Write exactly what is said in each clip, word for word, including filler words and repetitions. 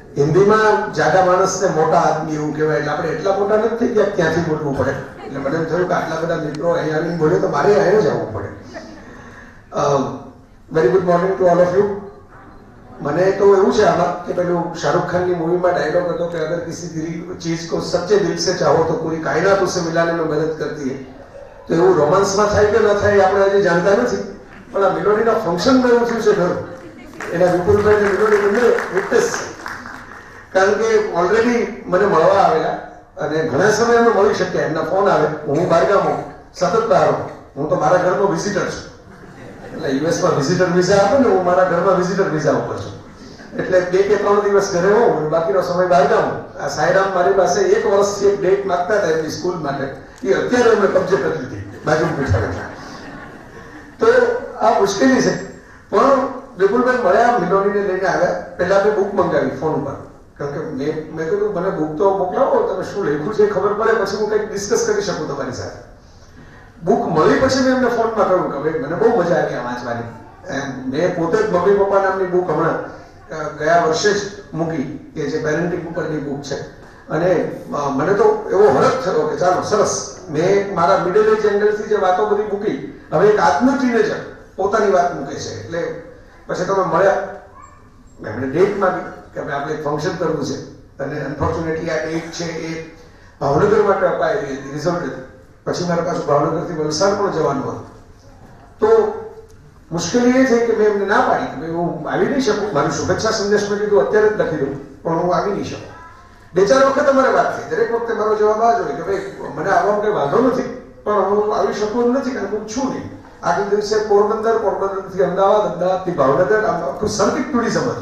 હિન્દીમાં જાડા માણસને મોટા આદમી એવું કહેવાય, એટલે આપણે એટલા મોટા નથી થઈ ગયા ક્યાંથી બોલવું પડે. એટલે મને એમ થયું કે આટલા બધા મિત્રો અહીંયા આવીને બોલ્યો તો મારે અહીંયા જ આવવું પડે. Very good morning to all of you. મને તો એવું છે આમાં કે પેલું શાહરુખ ખાનની મૂવીમાં ડાયલોગ હતો કે અગર કિસી દિલ ચીજ को सच्चे दिल से चाहो तो पूरी कायनात उसे मिलाने में मदद करती है. તો એવું રોમાન્સમાં થાય કે ન થાય આપણે હજી જાણતા નથી, પણ આ મિલોડીના ફંક્શનમાં એવું થયું છે ખરું. એના વિપુલભાઈ ને મિલોડી બંને વિટનેસ છે, કારણ કે ઓલરેડી મને મળવા આવેલા અને ઘણા સમય અમે મળી શક્યા. એમના ફોન આવે, હું બહારગામ સતત બહાર હું હું તો મારા ઘરનો વિઝિટર છું. એટલે યુએસમાં વિઝિટર વિઝા આપે ને, હું મારા ઘરમાં વિઝિટર વિઝા ઉપર છું. એટલે બે કે ત્રણ દિવસ ઘરે હોઉં, બાકીનો સમય બહારગામ હું. આ સાયરામ મારી પાસે એક વર્ષથી એક ડેટ માંગતા હતા એમની સ્કૂલ માટે, એ અત્યારે અમે કબજે કરી લીધી બાજુ બેઠા. તો આ મુશ્કેલી છે. પણ વિપુલભાઈ મળ્યા, મિલોડીને લઈને આવ્યા. પહેલા મેં બુક મંગાવી ફોન ઉપર, કારણ કે મેં મેં કીધું મને બુક તો મોકલાવો, તમે શું લખ્યું છે ખબર પડે, પછી હું કંઈક ડિસ્કસ કરી શકું તમારી સાથે. બુક મળી પછી મેં એમને ફોનમાં કહ્યું કે ભાઈ મને બહુ મજા આવી આ વાંચવાની. મેં પોતે જ મમ્મી પપ્પા નામની બુક હમણાં ગયા વર્ષે જ મૂકી, કે જે પેરેન્ટિંગ ઉપરની બુક છે. અને મને તો એવો હરખ થયો કે ચાલો સરસ, મેં મારા મિડલ એજ એંગલથી જે વાતો બધી મૂકી, હવે એક આજનું ટીનેજર પોતાની વાત મૂકે છે. એટલે પછી તમે મળ્યા, એમણે ડેટ માંગી કે ભાઈ આપણે એક ફંક્શન કરવું છે, અને અનફોર્ચ્યુનેટલી આ ડેટ છે એ ભાવનગર માટે અપાયેલી હતી, રિઝલ્ટ હતી. પછી મારા પાછું ભાવનગરથી વલસાડ પણ જવાનું હતું. તો મુશ્કેલી એ થઈ કે મેં એમને ના પાડી કે ભાઈ હું આવી નહીં શકું. મારી શુભેચ્છા સંદેશ મેં કીધું અત્યારે જ લખી દઉં, પણ હું આવી નહીં શકું. બે ચાર વખત અમારે વાત થઈ, દરેક વખતે મારો જવાબ આ જ હોય કે ભાઈ મને આવવામાં કંઈ વાંધો નથી, પણ હું આવી શકું એમ નથી, કારણ કે હું છું નહીં. આગલા દિવસે પોરબંદર, પોરબંદરથી અમદાવાદ, અમદાવાદથી ભાવનગર, આખું સર્કિટ ટુરિઝમ હતું.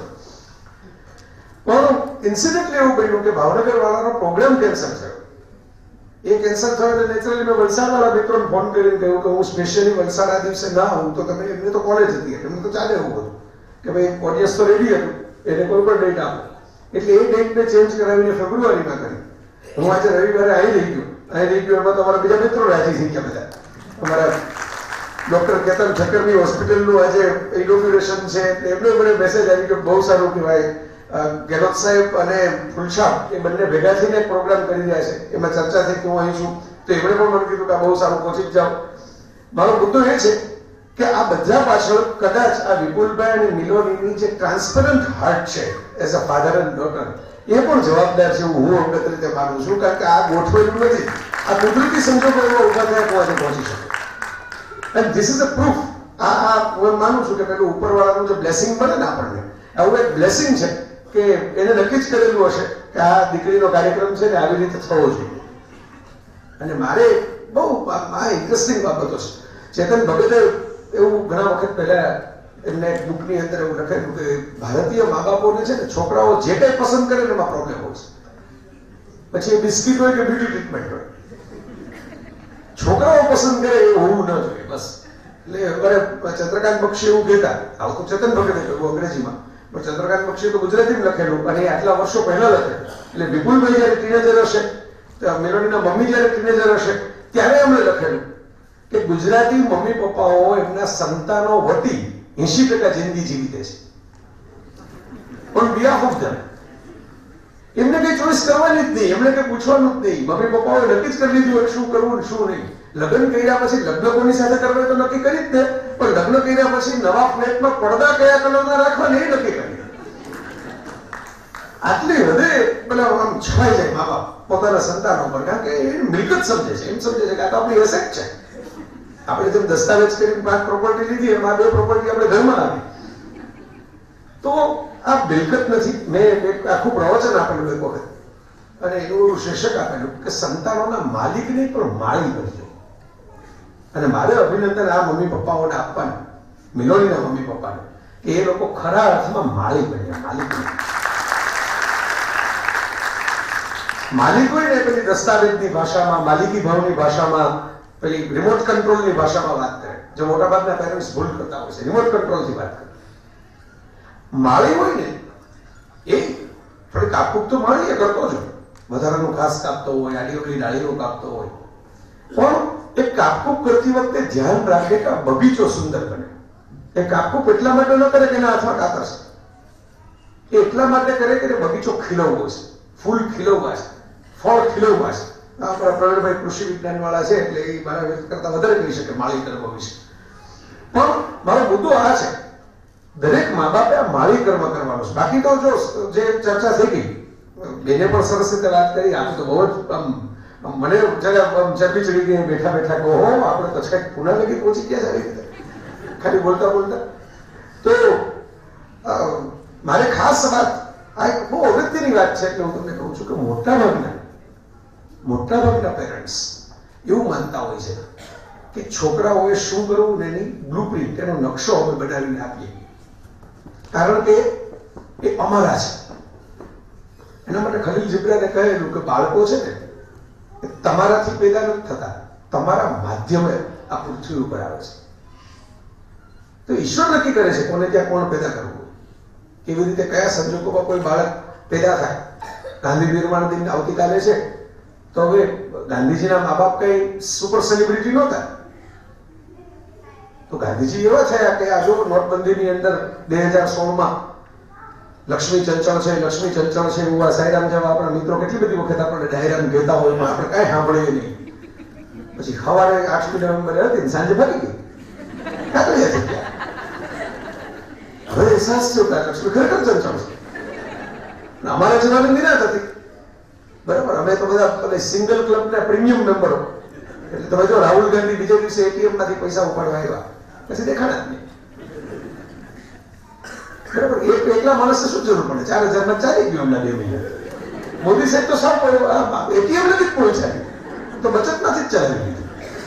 પણ ઇન્સિડન્ટલી એવું બન્યું કે ભાવનગર વાળાનો પ્રોગ્રામ કેન્સલ થયો. એ કેન્સલ થયો એટલે નેચરલી મેં વલસાડ વાળા મિત્રોને ફોન કરીને કહ્યું કે હું સ્પેશિયલી વલસાડ આ દિવસે ના આવું, તો તમે એમને તો કોલેજ હતી, એમને તો ચાલે એવું હતું કે ભાઈ ઓડિયન્સ તો રેડી હતું, એને કોઈ પણ ડેટ આપો. એટલે એ ડેટને ચેન્જ કરાવીને ફેબ્રુઆરીમાં કરી. હું આજે રવિવારે આવી રહી ગયો, અહીં રહી ગયો. એમાં તો અમારા બીજા મિત્રો રાજી થઈ ગયા બધા. અમારા ડોક્ટર કેતન ઠક્કરની હોસ્પિટલનું આજે ઇનોગ્યુરેશન છે, એમને મને મેસેજ આવી ગયો, બહુ સારું કહેવાય. ગેહલોત સાહેબ અને ફુલશાહ એ બંને ભેગા થઈને એક પ્રોગ્રામ કરી રહ્યા છે, એમાં ચર્ચા થઈ કે હું અહીં છું. તો એમણે પણ મને કીધું કે આ બહુ સારું, પહોંચી જ જાઓ. મારો મુદ્દો એ છે કે આ બધા પાછળ કદાચ આ વિપુલભાઈ અને મિલોડીની જે ટ્રાન્સપરન્ટ હાર્ટ છે as a father and daughter, એ પણ જવાબદાર છે, હું અંગત રીતે માનું છું. કારણ કે આ ગોઠવેલું નથી, આ કુદરતી સંજોગો એવા ઉભા થયા હું આજે પહોંચી શકું. And this is a proof. આ આ હું માનું છું કે પેલું ઉપરવાળાનું જે બ્લેસિંગ મળે ને આપણને, આવું એક બ્લેસિંગ છે કે એને નક્કી જ કરેલું હશે કે આ દીકરીનો કાર્યક્રમ છે ને આવી રીતે થવો જોઈએ. અને મારે બહુ આ ઇન્ટરેસ્ટિંગ બાબતો છે. ચેતન ભગતે એવું ઘણા વખત પહેલા એમને એક બુકની અંદર એવું લખેલું કે ભારતીય મા બાપોને છે ને છોકરાઓ જે કંઈ પસંદ કરે ને એમાં પ્રોબ્લેમ હોય છે. પછી એ બિસ્કિટ હોય કે બ્યુટી ટ્રીટમેન્ટ હોય, છોકરાઓ પસંદ કરે એ હોવું ન જોઈએ બસ. એટલે ચંદ્રકાંત બક્ષી એવું કહેતા, આવું તો ચેતન ભગતે કહ્યું અંગ્રેજીમાં, પણ ચંદ્રકાંત બક્ષી તો ગુજરાતીમાં લખેલું અને આટલા વર્ષો પહેલા લખેલું. એટલે વિપુલભાઈ જયારે ટીનેજર હશે, મિલોડીના મમ્મી જયારે ટીનેજર હશે, ત્યારે એમણે લખેલું કે ગુજરાતી મમ્મી પપ્પાઓ એમના સંતાનો વતી એસી ટકા જિંદગી જીવી દે છે, પણ બિહાફ ઓફ ધેમ. એમને કઈ ચોઈસ કરવાની જ નહીં, એમને કઈ પૂછવાનું જ નહીં. મમ્મી પપ્પાઓએ નક્કી જ કરી લીધું શું કરવું શું નહીં. લગ્ન કર્યા પછી લગ્ન કોની સાથે કરવા તો નક્કી કરી જ દે, પણ લગ્ન કર્યા પછી નવા ફ્લેટમાં પડદા કયા કલરના રાખવાને એ નક્કી કરી. આટલી હદે પેલા આમ છવાઈ જાય મા બાપ પોતાના સંતાનો પર, કારણ કે એ મિલકત સમજે છે, એમ સમજે છે કે આ તો આપણી એસેટ છે. આપણે જેમ દસ્તાવેજ કરીને પાંચ પ્રોપર્ટી લીધી, એમાં બે પ્રોપર્ટી આપણે ઘરમાં આવી. તો આ મિલકત નથી. મેં એક આખું પ્રવચન આપેલું એક વખત, અને એનું શીર્ષક આપેલું કે સંતાનોના માલિક નહીં પણ માળી બનજો. અને મારે અભિનંદન આ મમ્મી પપ્પાઓને આપવાનું, મિલોડીના મમ્મી પપ્પાને, કે એ લોકો ખરા અર્થમાં માળી બન્યા. માલિક માલિક હોય ને પેલી દસ્તાવેજની ભાષામાં, માલિકી ભાવની ભાષામાં, પેલી રિમોટ કંટ્રોલની ભાષામાં વાત કરે, જે મોટાભાગના પેરેન્ટ્સ ભૂલ કરતા હોય છે, રિમોટ કંટ્રોલથી વાત કરે. માળી હોય ને એ થોડી કાપકૂપ તો માળી એ કરતો જ હોય, વધારાનું ઘાસ કાપતો હોય, આડીઓલી ડાળીઓ કાપતો હોય, પણ એ કાપકૂપ કરતી વખતે ધ્યાન રાખે કે બગીચો સુંદર બને. એ કાપકૂપ એટલા માટે ન કરે કે એના હાથમાં કાતર છે, એ એટલા માટે કરે કે બગીચો ખીલવવો છે, ફૂલ ખીલવવા છે, ફળ ખીલવવા છે. આપણા પ્રવીણભાઈ કૃષિ વિજ્ઞાન વાળા છે એટલે એ મારા કરતા વધારે કહી શકે માળી કર્મ વિશે. પણ મારો મુદ્દો આ છે, દરેક મા બાપે આ માળી કર્મ કરવાનો છે. બાકી તો જો જે ચર્ચા થઈ ગઈ, બેને પણ સરસ રીતે વાત કરી, આ તો બહુ જ આમ મને જરા ચરબી ચડી ગઈ બેઠા બેઠા કહો આપણે તો કંઈક પુના લગી પહોંચી ગયા સારી રીતે ખાલી બોલતા બોલતા. તો મારે ખાસ વાત આ એક બહુ અગત્યની વાત છે એટલે હું તમને કહું છું કે મોટા ભાગના મોટા ભાગના પેરેન્ટ્સ એવું માનતા હોય છે કે છોકરાઓએ શું કરવું ને એની બ્લુપ્રિન્ટ, એનો નકશો અમે બનાવીને આપીએ, કારણ કે એ અમારા છે. એના માટે ખલીલ જીબ્રાને કહેલું કે બાળકો છે ને એ તમારાથી પેદા નથી થતા, તમારા માધ્યમે આ પૃથ્વી ઉપર આવે છે. તો ઈશ્વર નક્કી કરે છે કોને ત્યાં કોણ પેદા કરવું, કેવી રીતે કયા સંજોગોમાં કોઈ બાળક પેદા થાય. ગાંધી નિર્માણ દિન આવતીકાલે છે, તો હવે ગાંધીજીના મા બાપ કઈ સુપર સેલિબ્રિટી નહોતા, તો ગાંધીજી એવા થયા કે આ જો નોટબંધીની અંદર બે હજાર સોળ માં લક્ષ્મી ચંચળ છે, લક્ષ્મી ચંચળ છે એવું આ સાયરામ જેવા આપણા મિત્રો કેટલી બધી વખત આપણને ડાયરામ કહેતા હોય પણ આપણે કઈ સાંભળીએ નહીં. પછી સવારે આઠમી નવેમ્બરે હતી સાંજે ભાગી ગઈ. હવે અહેસાસ થયો કે લક્ષ્મી ખરેખર ચંચળ છે. અમારા જમાને નિરાત હતી, બરાબર. અમે તો બધા સિંગલ ક્લબના પ્રીમિયમ મેમ્બરો, એટલે તમે જો રાહુલ ગાંધી બીજા દિવસે એટીએમ માંથી પૈસા ઉપાડવા આવ્યા પછી દેખાણા જ નહીં, બરાબર. એક એકલા માણસને શું જરૂર પડે, ચાર હજાર માં ચાલી ગયું હમણાં બે મહિના. મોદી સાહેબ તો સાવ એટીએમ નથી પહોંચાડી, તો બચત નથી જ ચલાવી દીધી.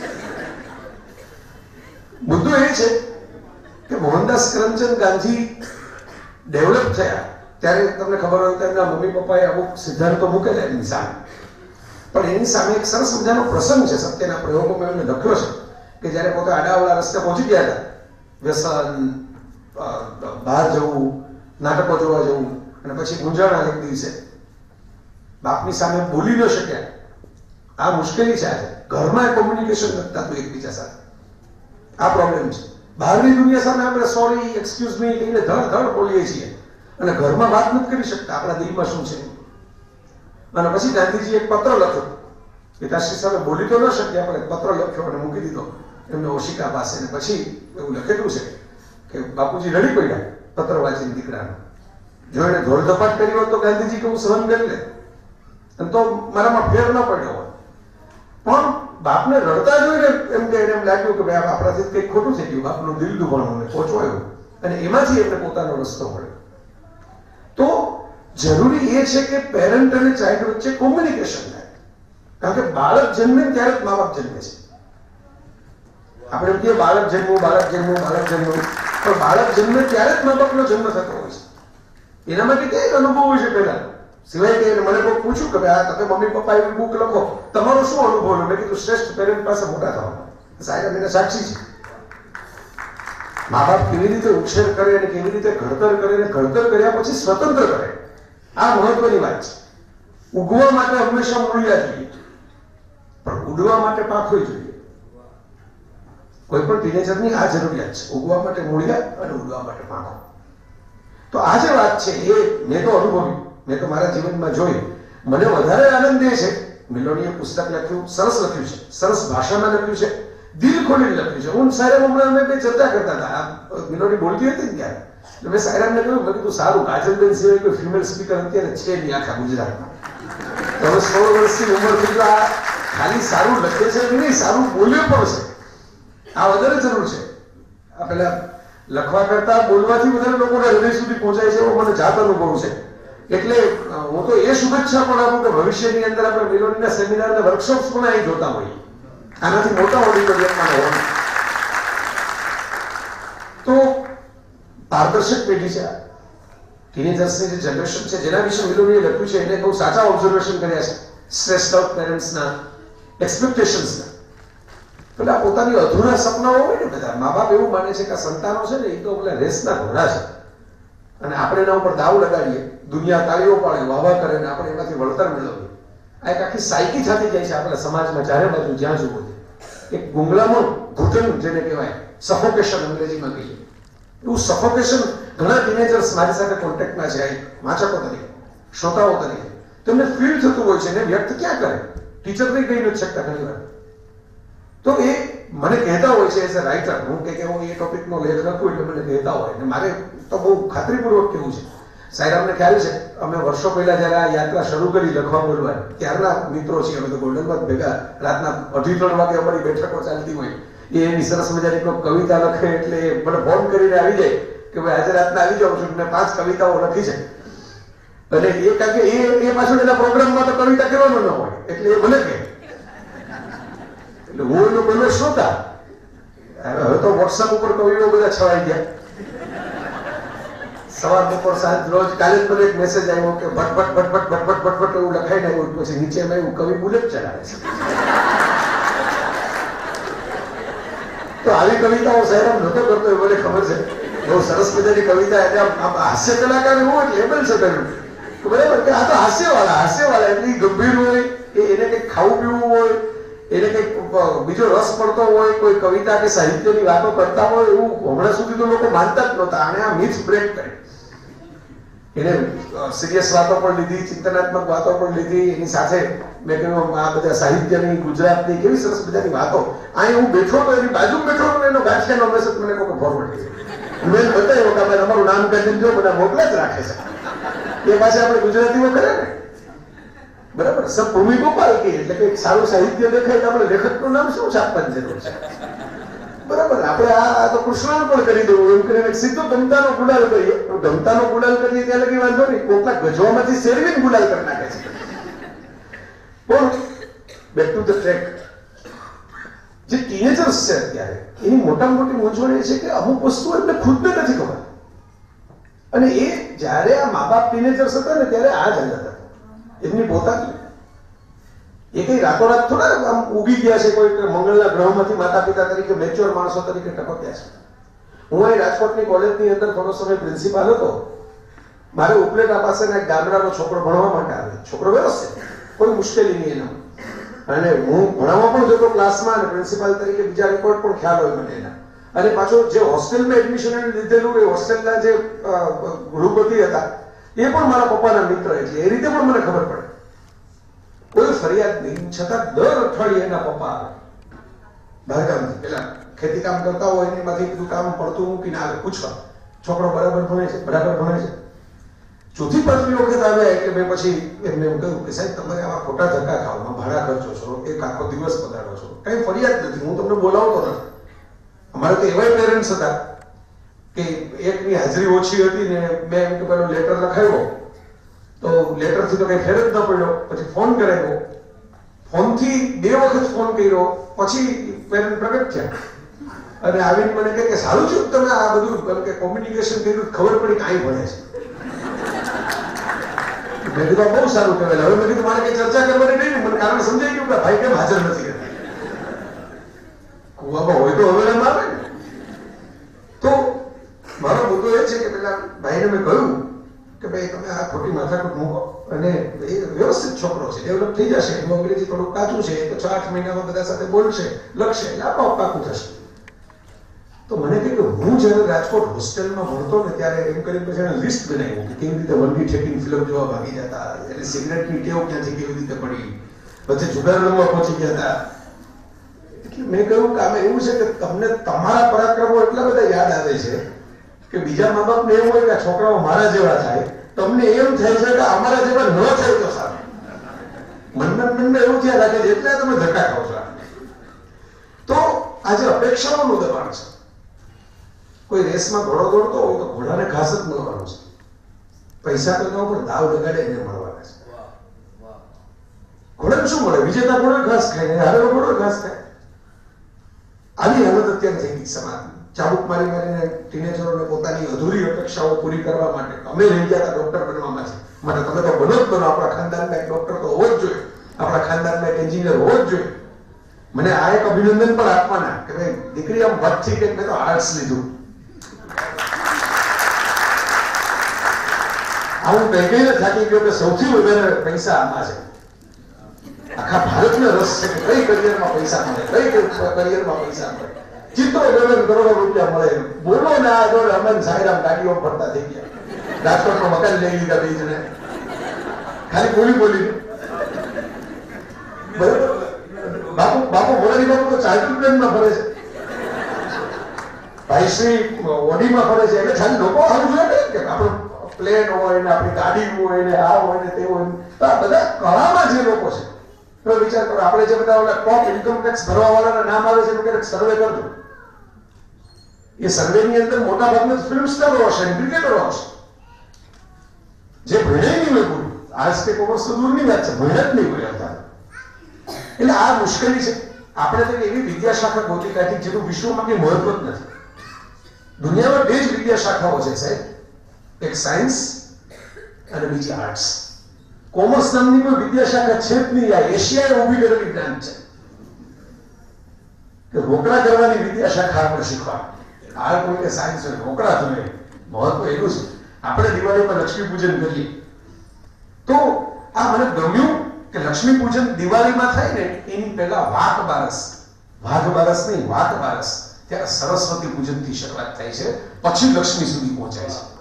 મુદ્દો એ છે કે મોહનદાસ કરમચંદ ગાંધી ડેવલપ થયા ત્યારે તમને ખબર હોય તો એમના મમ્મી પપ્પાએ અમુક સિદ્ધાંતો મૂકેલા એમની સામે, પણ એની સામે એક સરસ મજાનો પ્રસંગ છે, સત્યના પ્રયોગોમાં એમને લખ્યો છે કે જયારે પોતે આડાવાળા રસ્તે પહોંચી ગયા હતા, વ્યસન, બહાર જવું, નાટકો જોવા જવું, અને પછી ગુંજાણા એક દિવસે બાપની સામે બોલી ન શક્યા. આ મુશ્કેલી છે. આજે ઘરમાં કોમ્યુનિકેશન નથી થતું એકબીજા સાથે, આ પ્રોબ્લેમ છે. બહારની દુનિયા સામે આપણે સોરી, એક્સક્યુઝ મી કહીને ધડ ધડ બોલીએ છીએ અને ઘરમાં વાત નથી કરી શકતા આપણા દિલમાં શું છે. અને પછી ગાંધીજી એક પત્ર લખ્યો, પિતાશ્રી સામે બોલી તો ન શક્યા પણ એક પત્ર લખ્યો અને મૂકી દીધો એમને ઓશિકા પાસે. ને પછી એવું લખેલું છે કે બાપુજી રડી પડ્યા પત્ર વાંચીને દીકરાનો. જો એને ધોળ ધપાટ કરી હોત તો ગાંધીજી કે હું સહન કરી લે, અને તો મારામાં ફેર ન પડ્યો હોય. પણ બાપને રડતા જોઈને એમ કે એને એમ લાગ્યું કે ભાઈ આપણાથી કંઈક ખોટું થઈ ગયું, બાપનું દિલ દુભાણું પહોંચવાયું, અને એમાંથી એમને પોતાનો રસ્તો મળ્યો. તો જરૂરી એ છે કે પેરેન્ટ અને ચાઇલ્ડ વચ્ચે કોમ્યુનિકેશન થાય, કારણ કે બાળક જન્મે ત્યારે જ મા બાપ જન્મે છે. આપણે એમ કહીએ બાળક જન્મવું, બાળક જન્મવું, બાળક જન્મવું, પણ બાળક જન્મે ત્યારે જ મા બાપનો જન્મ થતો હોય છે. એના માટે કઈ અનુભવ હોય છે પહેલા, સિવાય કે મને કોઈ પૂછ્યું કે ભાઈ આ તમે મમ્મી પપ્પા એવી બુક લખો, તમારો શું અનુભવ? મેં કીધું શ્રેષ્ઠ પેરેન્ટ પાસે મોટા થવાનો. સાહેબ એને સાક્ષી છે. મા બાપ કેવી રીતે ઉછેર કરે અને કેવી રીતે ઘડતર કરે, અને ઘડતર કર્યા પછી સ્વતંત્ર કરે, આ મહત્વની વાત છે. ઉગવા માટે હંમેશા મૂળિયા જોઈએ, પણ ઉડવા માટે પાંખો જોઈએ. કોઈ પણ ટીનેજરની આ જરૂરિયાત છે, ઉગવા માટે મૂળિયા અને ઉડવા માટે પાંખો. તો આ જે વાત છે એ મેં તો અનુભવી, મેં તો મારા જીવનમાં જોઈ. મને વધારે આનંદ એ છે, મિલોનીએ પુસ્તક લખ્યું, સરસ લખ્યું છે, સરસ ભાષામાં લખ્યું છે, દિલ ખોલીને લખ્યું છે. હું સાહેબ હમણાં અમે બે ચર્ચા કરતા હતા, મિલોની બોલતી હતી ને ત્યારે, એટલે મેં સાહેબને કહ્યું મેં કીધું સારું, કાજલબેન સિવાય કોઈ ફિમેલ સ્પીકર અત્યારે છે નહીં આખા ગુજરાતમાં. હવે સોળ વર્ષની ઉંમર થઈ ગઈ, આ ખાલી સારું લખે છે નહીં, સારું બોલે પણ છે. આ વધારે જરૂર છે. આ પેલા લખવા કરતા બોલવાથી વધારે લોકોના હૃદય સુધી પહોંચાય છે, એવો મને જાત અનુભવ છે. એટલે હું તો એ શુભેચ્છા પણ આપું કે ભવિષ્યની અંદર આપણે મિલોનીના સેમિનાર અને વર્કશોપ્સ પણ અહીં જોતા હોઈએ. આનાથી મોટા ઓડિટોરિયમમાં હોય તો પારદર્શક પેઢી છે. ટીનેજર્સની જે જનરેશન છે જેના વિશે મિલોનીએ લખ્યું છે એને બહુ સાચા ઓબ્ઝર્વેશન કર્યા છે, સ્ટ્રેસ્ડ આઉટ પેરેન્ટ્સના, એક્સપેક્ટેશન્સના. પેલા પોતાની અધૂરા સપનાઓ હોય ને બધા મા બાપ એવું માને છે કે આ સંતાનો છે ને એ તો પેલા રેસના ઘોડા છે અને આપણે એના ઉપર દાવ લગાડીએ, દુનિયા તાળીઓ પાડે, વાવા કરે ને આપણે એમાંથી વળતર મેળવીએ. આ એક આખી સાયકી થતી જાય છે આપણા સમાજમાં ચારે બાજુ જ્યાં જુઓ એક ગુંગળામણ ઘૂંટણ જેને કહેવાય, સફોકેશન અંગ્રેજીમાં કહીએ, એવું સફોકેશન ઘણા ટીનેજર્સ મારી સાથે કોન્ટેક્ટમાં છે, વાચકો તરીકે, શ્રોતાઓ તરીકે. તેમને ફીલ થતું હોય છે ને વ્યક્ત ક્યાં કરે, ટીચર નહીં કહી નથી શકતા ઘણી વાર. તો એ મને કહેતા હોય છે એઝ અ રાઇટર, હું કે હું એ ટોપિકનો લેખ લખું એટલે મને કહેતા હોય, ને મારે તો બહુ ખાતરીપૂર્વક કેવું છે. સાયરામને ખ્યાલ છે, અમે વર્ષો પહેલા જયારે આ યાત્રા શરૂ કરી લખવા બોલવાની, ત્યારના મિત્રો છીએ અમે તો ગોલ્ડનમાં ભેગા રાતના અઢી ત્રણ વાગે અમારી બેઠકો ચાલતી હોય. એ એની સરસ મજાની કોઈ કવિતા લખે એટલે મને ફોન કરીને આવી જાય કે ભાઈ આજે રાતના આવી જાઉં છું, મેં પાંચ કવિતાઓ લખી છે. અને એ કારણ કે એ એ પાછળ એના પ્રોગ્રામમાં તો કવિતા કરવાનો ન હોય એટલે એ મને કહે, એટલે હું એનો બનો શ્રોતા. હવે તો વોટ્સઅપ ઉપર કવિઓ બધા છવાઈ ગયા. સવાર બપોર સાંજ રોજ. કાલે જ મને એક મેસેજ આવ્યો કે ભટભટ ભટભટ ભટભટ ભટભટ એવું લખાઈને આવ્યું, પછી નીચે મેં એવું કવિ બુલેટ ચલાવે છે. તો આવી કવિતાઓ સાહેબ નતો કરતો એ મને ખબર છે. બહુ સરસ મજાની કવિતા, એટલે હાસ્ય કલાકાર એવું એક લેબલ છે કર્યું બરાબર, કે આ તો હાસ્ય વાળા હાસ્ય વાળા એટલી ગંભીર હોય, એને કંઈક ખાવું પીવું હોય, એને કંઈક બીજો રસ પડતો હોય, કોઈ કવિતા કે સાહિત્યની વાતો કરતા હોય, એવું હમણાં સુધી તો લોકો માનતા જ નહોતા. આને આ મિથ બ્રેક કરી, એને સિરિયસ વાતો પણ લીધી, ચિંતનાત્મક વાતો પણ લીધી, એની સાથે મેં કહ્યું આ બધા સાહિત્યની, ગુજરાતની કેવી સરસ બધાની વાતો. અહીં હું બેઠો તો એની બાજુ બેઠો તો એનો ગાંઠિયાનો મેસેજ મને કોઈ ફોરવર્ડ કર્યો, મેં બતાવ્યો કે અમારું નામ કરીને જો બધા મોકલા જ રાખે છે. એ પાસે આપણે ગુજરાતીઓ કરે ને બરાબર, સબ ભૂમિ ગોપાલ કે એટલે કે સારું સાહિત્ય દેખાય તો આપણે લેખકનું નામ શું છાપવાની જરૂર છે બરાબર. આપણે આ તો કૃષ્ણાર્પણ કરી દેવું એમ કરીને સીધો ગમતાનો ગુલાલ કરીએ. ગમતાનો ગુલાલ કરીએ ત્યાં લગી વાંધો નહીં, કોકના ગજવામાંથી શેરવીને ગુલાલ કરી નાખે છે. પણ બેક ટુ ધ ટ્રેક, જે ટીનેજર્સ છે અત્યારે એની મોટામાં મોટી મૂંઝવણ એ છે કે અમુક વસ્તુ એમને ખુદને નથી ખબર. અને એ જયારે આ મા બાપ ટીનેજર્સ હતા ને ત્યારે આ જ હાલત હતા એમની પોતાની. એ કઈ રાતોરાત થોડા આમ ઉગી ગયા છે, કોઈ મંગળના ગ્રહમાંથી માતા પિતા તરીકે મેચ્યોર માણસો તરીકે ટપક્યા છે. હું અહીં રાજકોટની કોલેજની અંદર થોડો સમય પ્રિન્સિપાલ હતો. મારે ઉપલેટા પાસેના એક ગામડાનો છોકરો ભણવા માટે આવે, છોકરો વ્યવસ્થિત, કોઈ મુશ્કેલી નહીં એના. અને હું ભણાવવા પણ જતો ક્લાસમાં, અને પ્રિન્સિપાલ તરીકે બીજા રેકોર્ડ પણ ખ્યાલ હોય મને એના. અને પાછો જે હોસ્ટેલમાં એડમિશન લીધેલું એ હોસ્ટેલના જે ગૃહપતિ હતા એ પણ મારા પપ્પાના મિત્ર, એટલે એ રીતે પણ મને ખબર પડે. કોઈ ફરિયાદ નહીં, છતાં દર અઠવાડિયે એના પપ્પા આવે બહારગામથી. પેલા ખેતી કામ કરતા હોય એમાંથી બધું કામ પડતું મૂકીને આવે પૂછવા, છોકરો બરાબર ભણે છે, બરાબર ભણે છે. ચોથી પાંચમી વખત આવ્યા એટલે મેં પછી એમને એમ કહ્યું કે સાહેબ તમારે આવા ખોટા ધક્કા ખાવામાં ભાડા ખર્ચો છો, એક આખો દિવસ પધારો છો, કઈ ફરિયાદ નથી, હું તમને બોલાવતો નથી. અમારે તો એવા પેરેન્ટ્સ હતા કે એકની હાજરી ઓછી હતી ને મેં એમ કે પેલો લેટર લખાવ્યો તો લેટરથી તો કઈ ફેર જ ન પડ્યો, પછી ફોન કરાવ્યો, ફોનથી બે વખત ફોન કર્યો, પછી પેરેન્ટ પ્રગટ થયા અને આવીને મને કહે કે સારું છે તમે આ બધું કે કોમ્યુનિકેશન કર્યું, ખબર પડી કે અહીં ભણે છે. મેં કીધું બહુ સારું કહેવાય. હવે મેં કીધું મારે કઈ ચર્ચા કરવાની નહીં, મને કારણ સમજાઈ ગયું કે ભાઈ કેમ હાજર નથી કરતા. કુવામાં હોય તો હવે એમ આવે ને. તો મારો મુદ્દો એ છે કે પેલા ભાઈને મેં કહ્યું કે ભાઈ તમે આ ખોટી માથાકૂટ મૂકો, અને એ વ્યવસ્થિત છોકરો છે, ડેવલપ થઈ જશે, એનું અંગ્રેજી થોડું કાચું છે, તો છ આઠ મહિનામાં બધા સાથે બોલશે, લખશે, એટલે આપોઆપ પાકું થશે. તો મને કહે કે હું જયારે રાજકોટ હોસ્ટેલમાં ભણતો ને ત્યારે એમ કરીને પછી એને લિસ્ટ બનાવ્યું કે કેવી રીતે વનગી ઠેકીને ફિલ્મ જોવા ભાગી જતા, એટલે સિગરેટની ટેવ ક્યાંથી કેવી રીતે પડી, પછી જુગાર રમવા પહોંચી ગયા હતા. એટલે મેં કહ્યું કે આમાં એવું છે કે તમને તમારા પરાક્રમો એટલા બધા યાદ આવે છે કે બીજા મા બાપને એવું હોય કે છોકરાઓ મારા જેવા થાય, તમને એમ થાય છે કે અમારા જેવા ન થાય તો સારું. મનમાં મનમાં એવું થયા રાખે છે, એટલે તમે ધક્કા ખાવ છો. તો આજે અપેક્ષાઓનું દબાણ છે. કોઈ રેસમાં ઘોડો દોડતો હોય તો ઘોડાને ઘાસ જ મળવાનું છે, પૈસા તો એના ઉપર દાવ લગાડે એને મળવાના છે. ઘોડાને શું મળે? વિજેતા ઘોડો ઘાસ ખાય, હારેલો ઘોડો ઘાસ ખાય. આવી હાલત અત્યારે થઈ ગઈ સમાજની. ચાબુક મારી મારીને ટીનેજરોને પોતાની અધૂરી અપેક્ષાઓ પૂરી કરવા માટે અમે રહી ગયા હતા ડોક્ટર બનવામાં છે, માટે તમે તો બનો જ બનો, આપણા ખાનદાનમાં એક ડોક્ટર તો હોવો જ જોઈએ, આપણા ખાનદાનમાં એક એન્જિનિયર હોવો જ જોઈએ. મને આ એક અભિનંદન પણ આપવાના કે ભાઈ દીકરી આમ વધથી કે મેં તો આર્ટ્સ લીધું. આવું કઈ કઈને થાકી ગયો કે સૌથી વધારે પૈસા આમાં છે. આખા ભારતને રસ છે કે કઈ કરિયરમાં પૈસા મળે, કઈ કરિયરમાં પૈસા મળે. ચિત્રો ગમે કરોડો રૂપિયા મળે, બોલો ને આ જોડે અમે સાહેરામ ગાડીઓ ફરતા થઈ ગયા, રાજકોટમાં મકાન લઈ લીધા બે જણે ખાલી બોલી બોલી. બાપુ બાપુ મોરારી બાપુ તો ચાર્ટર્ડ પ્લેનમાં ફરે છે, ભાઈશ્રી ઓડીમાં ફરે છે, એટલે ખાલી લોકો આવું જોઈએ કે આપણું પ્લેન હોય ને આપણી ગાડી હોય ને આ હોય ને તે હોય ને, તો આ બધા કળામાં જે લોકો છે તો વિચાર કરો, આપણે જે બધા ઓલા ટોપ ઇન્કમ ટેક્સ ભરવા વાળાના નામ આવે છે એનું સર્વે કરજો. એ સર્વેની અંદર મોટા ભાગના ફિલ્મ સ્ટારો હશે, ક્રિકેટરો હશે, જે ભણે નહીં હોય પૂરું. આર્ટ્સ કે કોમર્સ તો દૂરની વાત છે, ભણે જ નહીં હોય હતા. એટલે આ મુશ્કેલી છે. આપણે તો એવી વિદ્યાશાખા ગોતી કાઢી જેનું વિશ્વમાં કઈ મહત્વ જ નથી. દુનિયામાં બે જ વિદ્યાશાખાઓ છે સાહેબ, એક સાયન્સ અને બીજી આર્ટ્સ. કોમર્સ નામની કોઈ વિદ્યાશાખા છે જ નહીં. આ એશિયાએ ઉભી કરેલી બ્રાન્ચ છે કે રોકડા કરવાની વિદ્યાશાખા આપણે શીખવા. આ કોઈને સાયન્સ હોય રોકડા જોઈએ, મહત્વ એટલું છે. આપણે દિવાળીમાં લક્ષ્મી પૂજન કરીએ તો આ મને ગમ્યું કે લક્ષ્મી પૂજન દિવાળીમાં થાય ને એની પહેલા વાઘ બારસ, વાઘ બારસ નહીં વાઘ બારસ, ત્યારે સરસ્વતી પૂજન થી શરૂઆત થાય છે, પછી લક્ષ્મી સુધી પહોંચાય છે.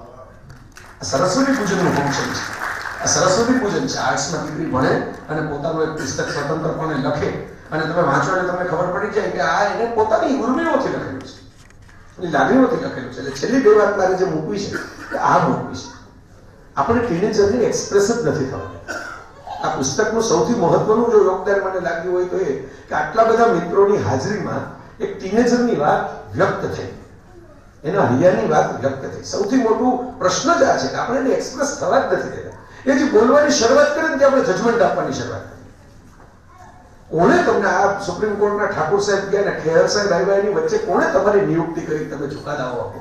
સરસ્વતી પૂજનનું ફંક્શન છે. આ સરસ્વતી પૂજન છે. આર્ટ્સમાં દીકરી ભણે અને પોતાનું એક પુસ્તક સ્વતંત્રપણે લખે અને તમે વાંચો એટલે તમને ખબર પડી જાય કે આ એને પોતાની ઉર્મિઓથી લખેલું છે, એની લાગણીઓથી લખેલું છે. એટલે છેલ્લી બે વાત મારે જે મૂકવી છે કે આ મૂકવી છે, આપણે ટીનેજરને એક્સપ્રેસ જ નથી થવાનું. આ પુસ્તકનું સૌથી મહત્વનું જો યોગદાન મને લાગ્યું હોય તો એ કે આટલા બધા મિત્રોની હાજરીમાં એક ટીનેજરની વાત વ્યક્ત થઈ, એના હૈયાની વાત વ્યક્ત થઈ. સૌથી મોટું પ્રશ્ન જ આ છે કે આપણે એને એક્સપ્રેસ થવા જ નથી દેતા. એ જે બોલવાની શરૂઆત કરે ને આપણે જજમેન્ટ આપવાની શરૂઆત કરી. કોણે તમને આ સુપ્રીમ કોર્ટના ઠાકોર સાહેબ ગયા ને ખેર સાહેબ આવ્યા એની વચ્ચે કોણે તમારી નિયુક્તિ કરી તમે ચુકાદાઓ આપો?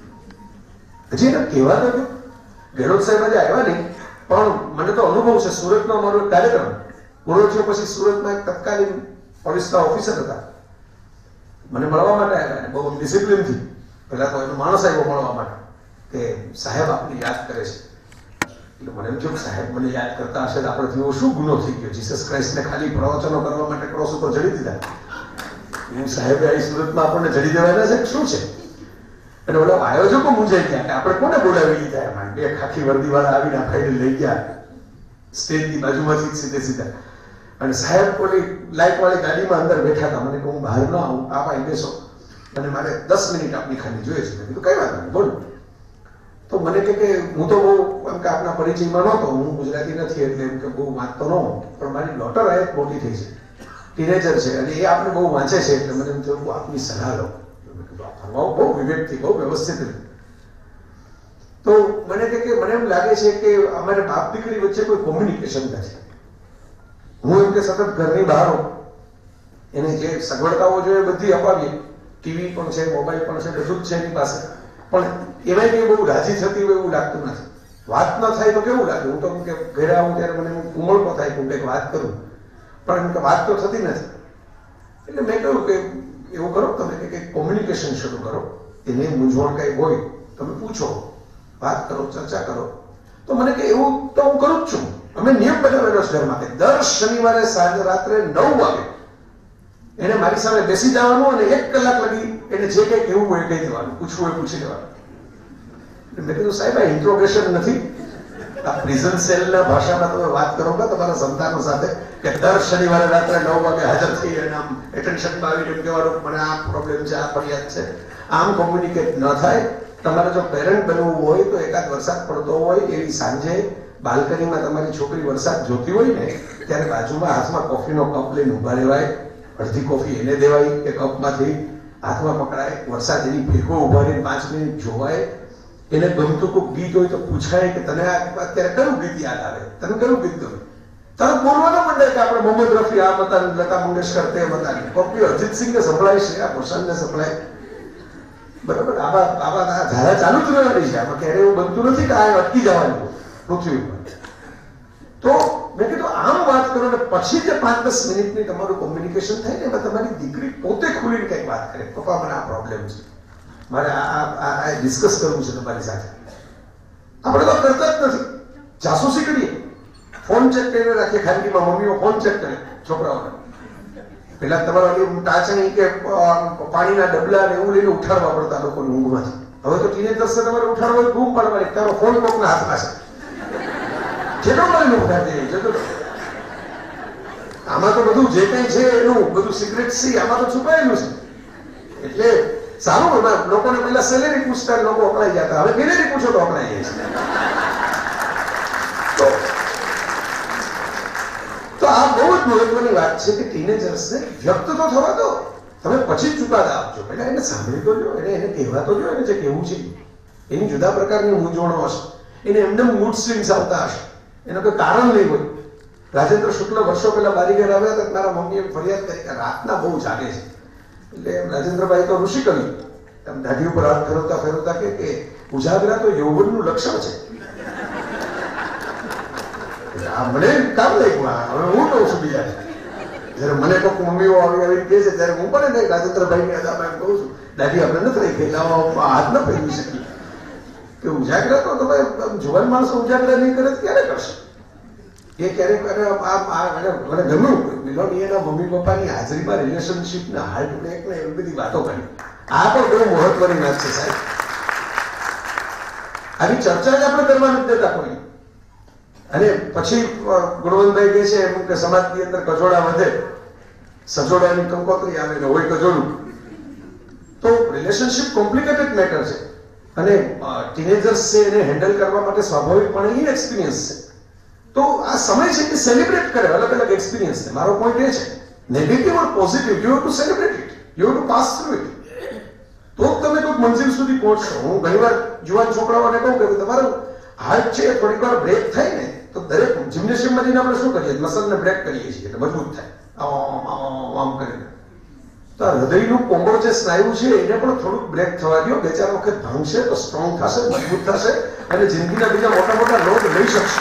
હજી એને કહેવા તો ગેહલોત સાહેબ આજે આવ્યા નહીં, પણ મને તો અનુભવ છે. સુરતનો અમારો એક કાર્યક્રમ પૂરો થયો પછી સુરતમાં એક તત્કાલીન પોલીસના ઓફિસર હતા, મને મળવા માટે આવ્યા, બહુ ડિસિપ્લિનથી. પહેલા તો એનો માણસ આવ્યો મળવા માટે કે સાહેબ આપને યાદ કરે છે. એટલે મને એમ થયું સાહેબ મને યાદ કરતા હશે તો આપણે એવો શું ગુનો થઈ ગયો? જીસસ ક્રાઇસ્ટને ખાલી પ્રવચનો કરવા માટે ક્રોસ ઉપર ચડી દીધા, હું સાહેબે અહીં સુરતમાં આપણને ચડી દેવાના છે શું છે? અને ઓલા આયોજકો મૂંઝાઈ ગયા કે આપણે કોને બોલાવી લીધા? એમાં બે ખાખી વર્દી વાળા આવીને ફાઈલ લઈ ગયા સ્ટેજની બાજુમાંથી સીધે સીધા. અને સાહેબ ઓલી લાઈટ વાળી ગાડીમાં અંદર બેઠા હતા. મને કહું બહાર ન આવું, આપ અહીં બેસો અને મારે દસ મિનિટ આપની ખાલી જોઈએ છે. મેં કીધું કઈ વાત નહીં બોલો. તો મને કે હું તો બહુ એમ કે આપના પરિચયમાં નહોતો, હું ગુજરાતી નથી એટલે એમ કે બહુ વાંચતો ન હોઉં, પણ મારી ડોટર આ મોટી થઈ છે, ટીનેજર છે અને એ આપણે બહુ વાંચે છે, એટલે મને એમ થયું આપની સલાહ લો. બહુ વિવેકથી બહુ વ્યવસ્થિત. તો મને કે મને એમ લાગે છે કે અમારે બાપ દીકરી વચ્ચે કોઈ કોમ્યુનિકેશન નથી. હું એમ કે સતત ઘરની બહાર હોઉં, એને જે સગવડતાઓ જોઈએ બધી અપાવીએ, ટીવી પણ છે, મોબાઈલ પણ છે, બધું જ છે એની પાસે, પણ એમાં કંઈ બહુ રાજી થતી હોય એવું લાગતું નથી. વાત ન થાય તો કેવું લાગે? હું તો કે ઘરે આવું ત્યારે મને ઉમળકો થાય કે હું કંઈક વાત કરું, પણ એમ કે વાત તો થતી નથી. એટલે મેં કહ્યું કે એવું કરો તમે કે કંઈક કોમ્યુનિકેશન શરૂ કરો, એને મૂંઝવણ કંઈ હોય તમે પૂછો, વાત કરો, ચર્ચા કરો. તો મને કે એવું તો હું કરું જ છું. અમે નિયમ બનાવેલો છે ઘરમાં કે દર શનિવારે સાંજે રાત્રે નવ વાગે એને મારી સામે બેસી જવાનું અને એક કલાક લગી એને જે કંઈ કહેવું હોય કહી દેવાનું, પૂછવું હોય પૂછી લેવાનું. મેં કીધું સાહેબ આ ઇન્ટ્રોગેશન નથી, આ પ્રિઝન સેલના ભાષામાં તમે વાત કરો કે તમારા સંતાનો સાથે કે દર શનિવારે રાત્રે નવ વાગે હાજર થઈ અને આમ એટેન્શનમાં આવીને એમ કહેવાનું મને આ પ્રોબ્લેમ છે, આ ફરિયાદ છે. આમ કોમ્યુનિકેટ ન થાય. તમારે જો પેરેન્ટ બનવું હોય તો એકાદ વરસાદ પડતો હોય એવી સાંજે બાલ્કનીમાં તમારી છોકરી વરસાદ જોતી હોય ને ત્યારે બાજુમાં હાથમાં કોફીનો કપ લઈને ઉભા રહેવાય, અડધી કોફી એને દેવાય એ કપમાંથી, હાથમાં પકડાય, વરસાદ એની ભેગો ઉભા રહીને પાંચ મિનિટ જોવાય, એને ગમતું કોઈ ગીત હોય તો પૂછાય કે તને અત્યારે કયું ગીત યાદ આવે, તને કયું ગીત ગમે? તરત બોલવાનો માંડે કે આપણે મોહમ્મદ રફી આ હતા, લતા મંગેશકર તે હતા, કોપી અરિજીત સિંહને સંભળાય છે, આ પ્રશાંતને સંભળાય. બરાબર, આવા આવા ધારા ચાલુ જ રહેવાની છે. આમાં ક્યારે એવું બનતું નથી કે આ અટકી જવાનું પૃથ્વી ઉપર. તો મેં કીધું આમ વાત કરો ને પછી જે પાંચ દસ મિનિટની તમારું કોમ્યુનિકેશન થાય ને એમાં તમારી દીકરી પોતે ખુલીને કંઈક વાત કરે, પપ્પા મને આ પ્રોબ્લેમ છે, મારે આ ડિસ્કસ કરવું છે તમારી સાથે. આપણે તો કરતા જ નથી, જાસૂસી કરીએ, ફોન ચેક કરીને રાખીએ ખાનગીમાં, મમ્મીઓ ફોન ચેક કરે છોકરાઓને. પેલા તમારા ટાચણી કે પાણીના ડબલા ને એવું લઈને ઉઠાડવા પડતા લોકોની ઊંઘમાંથી. હવે તો ટીનેજર્સ તમારે ઉઠાડવા બૂમ પાડવાની, તારો ફોન કોકના હાથમાં છે, જેટલો મળીને ઉઠાડી દે. આમાં તો બધું જે કઈ છે એનું બધું સિક્રેટ સી આમાં તો છુપાયેલું છે. એટલે સારું, લોકોને પેલા સેલેરી પૂછતા લોકો અકળાઈ જતા, હવે ગેલેરી પૂછો તો અકળાઈ જાય છે. તો આ બહુ જ મહત્વની વાત છે કે ટીનેજર્સને વ્યક્ત તો થવા દો, તમે પછી જ ચુકાદા આપજો. પહેલા એને સાંભળી તો જો, એને એને કહેવા તો જો એને જે કહેવું છે. એની જુદા પ્રકારની મૂંઝવણો હશે, એને એમને મૂડ સ્વિંગ્સ આવતા હશે, એનું કોઈ કારણ નહીં હોય. રાજેન્દ્ર શુક્લ વર્ષો પહેલા બારી ઘેર આવ્યા હતા, મારા મમ્મીએ ફરિયાદ કરી કે રાતના બહુ જાગે છે. એટલે રાજેન્દ્રભાઈ તો ઋષિ કવિ દાઢી ઉપર હાથ ફેરવતા ફેરવતા કે ઉજાગરા તો યૌવનનું લક્ષણ છે. મને કામ લાગ્યું. હવે હું કહું છું બીજા જયારે મને કોઈ મમ્મીઓ આવી આવી કહે છે ત્યારે હું પણ નહીં રાજેન્દ્રભાઈ ની અદામાં એમ કહું છું, દાઢી આપણે નથી રહી ગયેલા, હાથ ન ફેરવી શકીએ કે ઉજાગરા તો તમે જુવાન માણસો ઉજાગરા નહીં કરે ક્યારે કરશે? એ ક્યારેક મને ગમ્યું મિલોનિયાના મમ્મી પપ્પાની હાજરીમાં રિલેશનશીપના હાર્ટ બ્રેક ને એવી બધી વાતો કરી. આ પણ બહુ મહત્વની વાત છે સાહેબ. આની ચર્ચા જ આપણે કરવા નથી દેતા કોઈ. અને પછી ગુણવંતભાઈ કહે છે એમ કે સમાજની અંદર કચોડા વધે, સચોડાની કંકોત્રી આવે ને હોય કચોડું. તો રિલેશનશીપ કોમ્પ્લિકેટેડ મેટર છે અને ટીનેજર્સ છે એને હેન્ડલ કરવા માટે સ્વાભાવિકપણે ઇનએક્સપિરિયન્સ છે. તો આ સમય છે કે સેલિબ્રેટ કરે અલગ અલગ એક્સપિરિયન્સ ને. મારો પોઈન્ટ એ છે negative or positive you have to celebrate it, you have to pass through it. તો તમે કોઈક મંજિલ સુધી પહોંચશો. હું ઘણીવાર જુવાન છોકરાઓને કહું કે તમારું હાર્ટ છે થોડીક વાર બ્રેક થાય ને તો દરેક જિમ્નેશિયમમાં જઈને આપણે શું કરીએ, મસલને બ્રેક કરીએ છીએ એટલે મજબૂત થાય આમ આમ કરીને. તો આ હૃદયનું કોમળ જે સ્નાયુ છે એને પણ થોડુંક બ્રેક થવા દો, બે ચાર વખત ભાંગશે તો સ્ટ્રોંગ થશે, મજબૂત થશે અને જિંદગીના બીજા મોટા મોટા લોડ લઈ શકશે.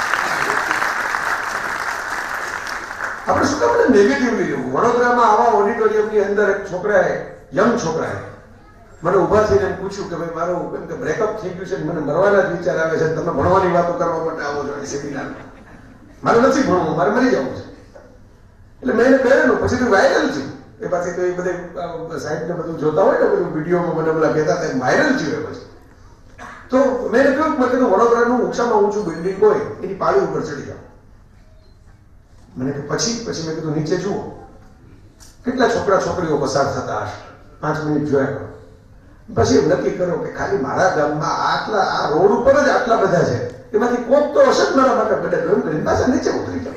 આપણે શું કામ નેગેટિવલી લેવું? વડોદરામાં આવા ઓડિટોરિયમની અંદર એક છોકરાએ, યંગ છોકરાએ મને ઉભા થઈને એમ પૂછ્યું કે ભાઈ મારું કેમ કે બ્રેકઅપ થઈ ગયું છે, મને મરવાના જ વિચાર આવે છે, તમે ભણવાની વાતો કરવા માટે આવો છો સેમિનારમાં. મારે નથી ભણવું, મારે મરી જવું છે. એટલે મેં એને કહેલું, પછી તો વાયરલ થયું. એ પાછી તો એ બધે સાઈડ ને બધું જોતા હોય ને બધું વિડીયોમાં મને પેલા કહેતા હતા વાયરલ થયું. એ પછી તો મેં એને કહ્યું મેં કીધું વડોદરાનું ઊંચામાં ઊંચું બિલ્ડિંગ હોય એની પાળી ઉપર ચડી જાઓ. મને પછી પછી મેં કીધું નીચે જુઓ કેટલા છોકરા છોકરીઓ પસાર થતા હશે, પાંચ મિનિટ જોયા કરો. પછી એમ નક્કી કરો કે ખાલી મારા ગામમાં આટલા આ રોડ ઉપર જ આટલા બધા છે, એમાંથી કોક તો હશે જ મારા માટે બધા ગરમ કરીને પાછા નીચે ઉતરી જાવ.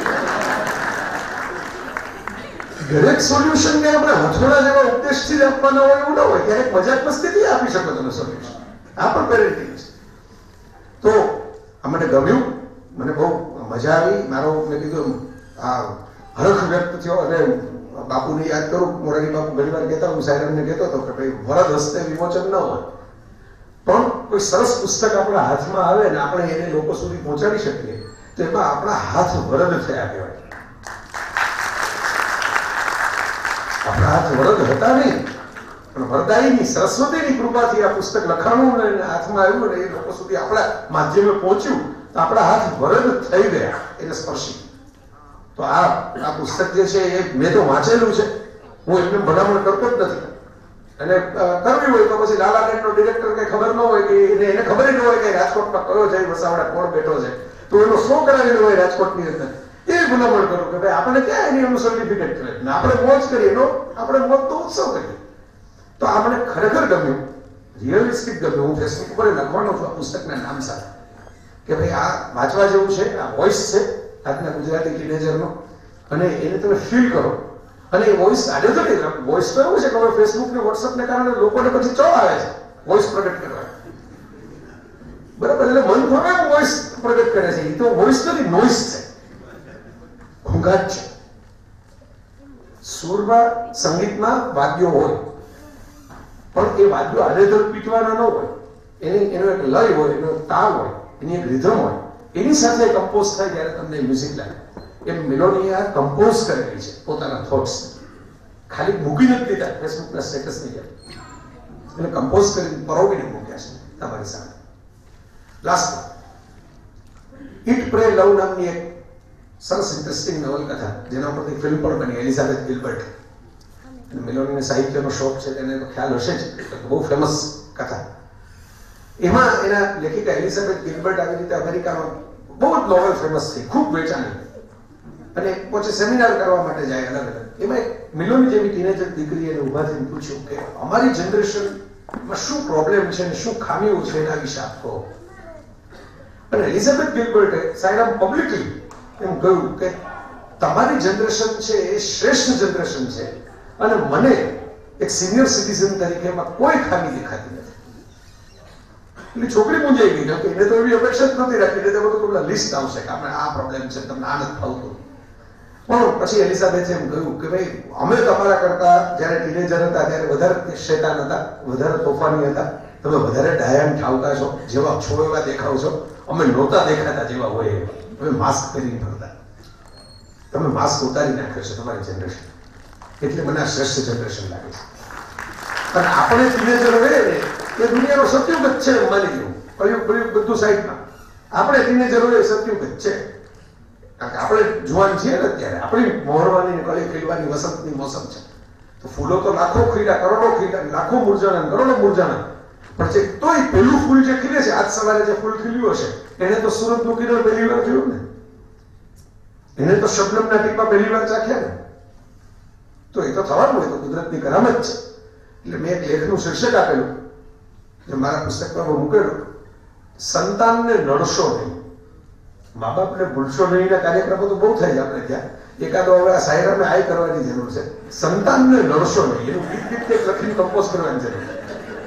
દરેક સોલ્યુશન ને આપણે હથોડા જેવા ઉદ્દેશથી જ આપવાના હોય એવું ન હોય. ક્યારેક મજાક મસ્તીથી આપી શકો તમે સોલ્યુશન. આ પણ પેરેન્ટિંગ છે. તો આ મને ગમ્યું, મને બહુ મજા આવી. મારો મેં કીધું આ હરખ વ્યક્ત થયો અને બાપુને યાદ કરું. મોરારી બાપુ ઘણી વાર કહેતા, હું સાહેબને કહેતો હતો કે ભાઈ વરદ હસ્તે વિમોચન ન હોય, પણ કોઈ સરસ પુસ્તક આપણા હાથમાં આવે ને આપણે એને લોકો સુધી પહોંચાડી શકીએ તો એમાં આપણા હાથ વરદ થયા કહેવાય. આપણા હાથ વરદ હતા નહીં પણ વરદાયીની સરસ્વતીની કૃપાથી આ પુસ્તક લખાણું ને હાથમાં આવ્યું ને એ લોકો સુધી આપણા માધ્યમે પહોંચ્યું તો આપણા હાથ વરદ થઈ ગયા એને સ્પર્શી. તો આ આ પુસ્તક જે છે એ મેં તો વાંચેલું છે, હું એમને ભલામણ કરતો જ નથી. અને કરવી હોય તો પછી લાલાબેન નો ડિરેક્ટર કઈ ખબર ન હોય કે એને ખબર ન હોય કે રાજકોટમાં કયો જય વસાવડા કોણ બેઠો છે, તો એનો શો કરાવેલો હોય રાજકોટની અંદર, એ ભલામણ કરું કે ભાઈ આપણે ક્યાં એની એનું સર્ટિફિકેટ કરે ને આપણે મોજ કરીએ, એનો આપણે મોજ તો ઉત્સવ કરીએ. તો આ મને ખરેખર ગમ્યું, રિયલિસ્ટિક ગમ્યું. હું ફેસબુક ઉપર લખવાનો છું આ પુસ્તકના નામ સાથે કે ભાઈ આ વાંચવા જેવું છે, આ વોઇસ છે આજના ગુજરાતી ટીનેજરનો, અને એને તમે ફીલ કરો. અને એ વોઇસ આજે તો નહીં, વોઇસ તો એવું છે કે હવે ફેસબુક ને વોટ્સઅપ ને કારણે લોકોને પછી ચો આવે છે વોઇસ પ્રગટ કરવા, બરાબર? એટલે મન ફાવે વોઇસ પ્રગટ કરે છે. એ તો વોઇસ નથી, નોઇસ છે, ઘોંઘાટ છે. સુરમાં સંગીતમાં વાદ્યો હોય પણ એ વાદ્યો આડેધડ પીટવાના ન હોય, એની એનો એક લય હોય, એનો તાલ હોય, એની એક રિધમ હોય, એની સાથે કમ્પોઝ થાય ત્યારે તમને મ્યુઝિક લાગે. એમ મિલોનિયા કમ્પોઝ કરેલી છે પોતાના થોટ્સ, ખાલી મૂકી નથી દીધા ફેસબુકના સ્ટેટસની જેમ, એને કમ્પોઝ કરીને પરોવીને મૂક્યા છે તમારી સામે. લાસ્ટ ઇટ પ્રે લવ નામની એક સરસ ઇન્ટરેસ્ટિંગ નવલકથા જેના પરથી ફિલ્મ પણ બની, એલિઝાબેથ ગિલ્બર્ટ. મેલોડીને સાહિત્યનો શોખ છે તેને તો ખ્યાલ હશે જ, બહુ ફેમસ કથા. એમાં એના લેખિકા એલિઝાબેથ ગિલ્બર્ટ આવી રીતે અમેરિકામાં બહુ જ નોવેલ ફેમસ થઈ, ખૂબ વેચાણી, અને પછી સેમિનાર કરવા માટે જાય અલગ અલગ. એમાં એક મિલોની જેવી ટીનેજર દીકરી એને ઉભા થઈને પૂછ્યું કે અમારી જનરેશનમાં શું પ્રોબ્લેમ છે અને શું ખામીઓ છે એના વિશે આપ કહો. અને એલિઝાબેથ ગિલ્બર્ટે સાયરામ પબ્લિકલી એમ કહ્યું કે તમારી જનરેશન છે એ શ્રેષ્ઠ જનરેશન છે અને મને એક સિનિયર સિટીઝન તરીકે એમાં કોઈ ખામી દેખાતી નથી. એટલે છોકરી મૂંઝાઈ ગઈ કે એને તો એવી અપેક્ષા જ નથી રાખી, એટલે બધું પેલા લિસ્ટ આવશે કે આપણે આ પ્રોબ્લેમ છે, તમને આ નથી ફાવતું. પણ પછી એલિઝાબેથે એમ કહ્યું કે ભાઈ અમે તમારા કરતા જયારે ટીનેજર હતા ત્યારે વધારે શેતાન હતા, વધારે તોફાની હતા, તમે વધારે ડાયન ઠાવકા છો, જેવા છો એવા દેખાવ છો, અમે નહોતા દેખાતા જેવા હોય એવા, અમે માસ્ક પહેરીને ફરતા, તમે માસ્ક ઉતારી નાખ્યો છે તમારી જનરેશન, એટલે મને આ શ્રેષ્ઠ જનરેશન લાગે છે. અને આપણે ટીનેજર હોય ને એ દુનિયાનો સત્યુગ જ છે માની લેવું, કળિયુગ કળિયુગ બધું સાઈડમાં, આપણે ટીનેજર હોય એ સત્યુગ જ છે. કારણ કે આપણે જુવાન છીએ ને અત્યારે, આપણી મોહરવાની ને કળી ખીલવાની વસંતની મોસમ છે, તો ફૂલો તો લાખો ખીલા, કરોડો ખીલા, લાખો મુરઝાણા, કરોડો મુરઝાણા, પણ જે તોય પેલું ફૂલ જે ખીલે છે, આજ સવારે જે ફૂલ ખીલ્યું હશે એને તો સુરતનું કિરણ પહેલી વાર જોયું ને, એને તો શબનમના ટીપા પહેલી વાર ચાખ્યા ને, તો એ તો થવાનું હોય, તો કુદરતની કરામત છે. એટલે મેં એક લેખનું શીર્ષક આપેલું જે મારા પુસ્તકમાં મૂકેલું, સંતાનને નડશો નહીં, મા બાપને ભૂલશો નહીં. ના કાર્યક્રમો તો બહુ થાય છે આપણે ત્યાં, એકાદો હવે આ સાયરાને આઈ કરવાની જરૂર છે, સંતાનને નડશો નહીં એનું ગીત ગીત લખીને કમ્પોઝ કરવાની જરૂર છે.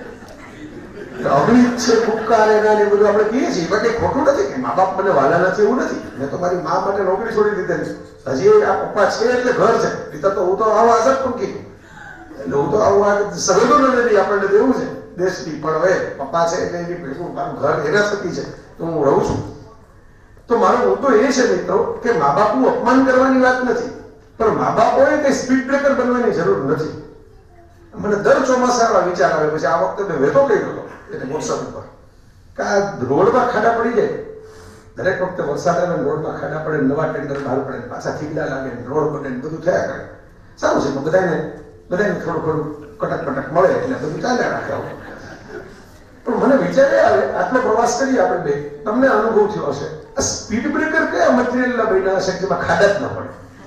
અગ્નિ છે, ઉપકાર એના ને બધું આપણે કહીએ છીએ, પણ એ ખોટું નથી કે મા બાપ મને વાલા નથી એવું નથી. મેં તો મારી મા માટે નોકરી છોડી દીધેલી, હજી આ પપ્પા છે એટલે ઘર છે, પિતા તો હું તો આવા આઝાદ પણ કીધું, એટલે હું તો આવું આ સરહદો નથી આપણને દેવું છે દેશની, પણ હવે પપ્પા છે એટલે એની ભેગું મારું ઘર એના થકી છે તો હું રહું છું. તો મારો મુદ્દો એ છે મિત્રો કે મા બાપનું અપમાન કરવાની વાત નથી, પણ મા બાપોએ કઈ સ્પીડ બ્રેકર બનવાની જરૂર નથી. મને દર ચોમાસા આવા વિચાર આવે, પછી આ વખતે મેં વેતો કર્યો હતો એટલે વોટ્સઅપ ઉપર કે આ રોડમાં ખાડા પડી જાય, દરેક વખતે વરસાદ આવે રોડમાં ખાડા પડે, નવા ટેન્ડર બહાર પડે, પાછા થીગડા લાગે, રોડ બને, બધું થયા કરે, સારું છે, બધાને બધાને થોડું થોડું કટક કટક મળે એટલે બધું ચાલ્યા રાખે. પણ મને વિચારે આવે, આટલો પ્રવાસ કરીએ આપણે બે, તમને અનુભવ થયો હશે, આ સ્પીડ બ્રેકર કયા મટીરિયલના બન્યા હશે જેમાં ખાડા જ ન પડે?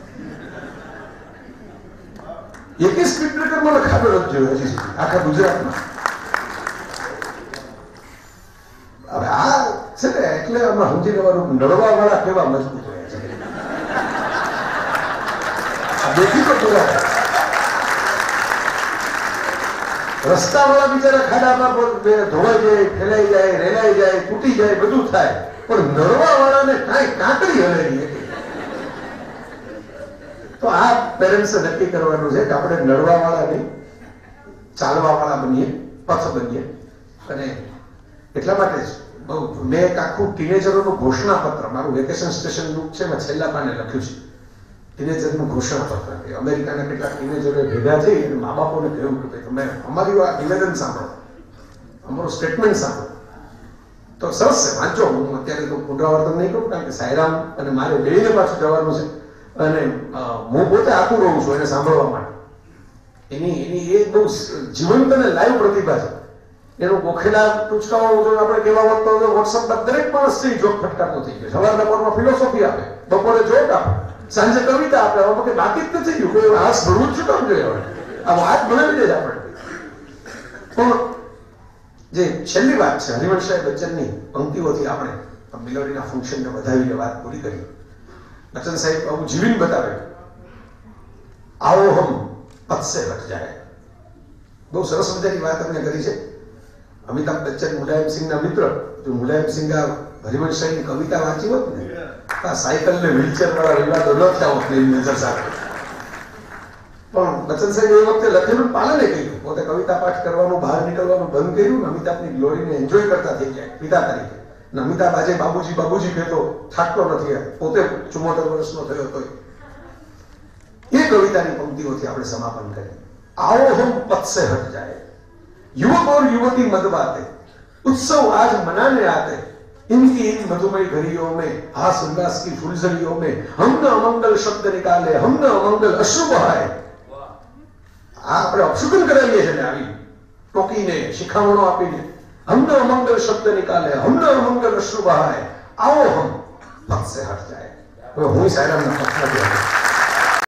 એક સ્પીડ બ્રેકર મને ખાડો નથી જોયો હજી સુધી આખા ગુજરાતમાં. હવે આ છે ને એટલે અમે સમજી લેવાનું નડવા વાળા કેવા મજબૂત હોય છે, દેખી તો પૂરા રસ્તા વાળા બિચારા ખાડામાં ધોવાઈ જાય, ફેલાઈ જાય, રેલાઈ જાય, તૂટી જાય, બધું થાય, પણ નડવા વાળાને કાંઈ કાંકરી હલે નહીં. તો આ પેરેન્ટ્સે નક્કી કરવાનું છે કે આપણે નડવા વાળા નહીં, ચાલવા વાળા બનીએ, પથ બનીએ. અને એટલા માટે જ મેં એક આખું ટીનેજરોનું ઘોષણા પત્ર, મારું વેકેશન સ્ટેશન બુક છે, મેં છેલ્લા પાને લખ્યું છે ટીનેજરનું ઘોષણા પત્ર. અમેરિકાના કેટલાક ટીનેજરોએ ભેગા થઈ અને મા બાપોને કહ્યું કે તમે અમારી આ નિવેદન સાંભળો, અમારું સ્ટેટમેન્ટ સાંભળો. તો સરસ છે, વાંચો. હું અત્યારે તો પુનરાવર્તન નહીં કરું કારણ કે સાયરામ અને મારે બેને પાછું જવાનું છે અને હું પોતે આખું રહું છું એને સાંભળવા માટે. એની એની એ બહુ જીવંત અને લાઈવ પ્રતિભા છે. એનું ગોખેલા ટૂચકાઓ આપણે કેવા વખત વોટ્સઅપ પર દરેક માણસ છે જોક ફટકારતો થઈ ગયો. સવારના પોરમાં ફિલોસોફી આપે, બપોરે જોક આપે, સાંજે કવિતા આપે. હવે બાકી જ નથી ગયું, કોઈ હાથ ભરવું જ શું જોઈએ? હવે આ વાત બનાવી દે આપણે. પણ જે છેલ્લી વાત છે હરિવંશરાય બચ્ચનની પંક્તિઓથી આપણે મિલોડીના ફંક્શનને વધાવીને વાત પૂરી કરી. બચ્ચન સાહેબ આવું જીવીને બતાવે, આવો હમ પદ સે હટ જાય. બહુ સરસ મજાની વાત અમને કરી છે. અમિતાભ બચ્ચન મુલાયમસિંહના મિત્ર, જો મુલાયમસિંહ આ હરિવંશરાયની કવિતા વાંચી હોત ને આ સાયકલ ને વ્હીલચેર વાળા વિવાદો ન થયા હોત એની નજર સાથે. પણ બચ્ચન સાહેબ એ વખતે લખેલું પાલન એ કર્યું, પોતે કવિતા પાઠ કરવાનું, બહાર નીકળવાનું બંધ કર્યું, અમિતાભની ગ્લોરીને એન્જોય કરતા થઈ ગયા પિતા તરીકે. અમિતાભ આજે બાબુજી બાબુજી કહેતો થાકતો નથી, પોતે ચુમ્મોતેર વર્ષનો થયો હતો. એ કવિતાની પંક્તિઓથી આપણે સમાપન કરીએ. आओ हम पथ से हट जाए, युवक और युवती मत बाते, उत्सव आज मनाने आते, इनकी इन मधुमय घड़ियों में, हास उल्लास की फुलझड़ियों में हम न अमंगल शब्द निकाले, हम न अमंगल अश्रु बहाए. આપણે અપશુકન કરાવીએ છીએ ને આવી ટોકીને શિખામણો આપીને. હમ ન અમંગલ શબ્દ નિકાલે, હમ ન અમંગલ અશ્રુ બહાય. આવો હમ પદ સે હટ જાય. હું સાયરામના પક્ષ નથી.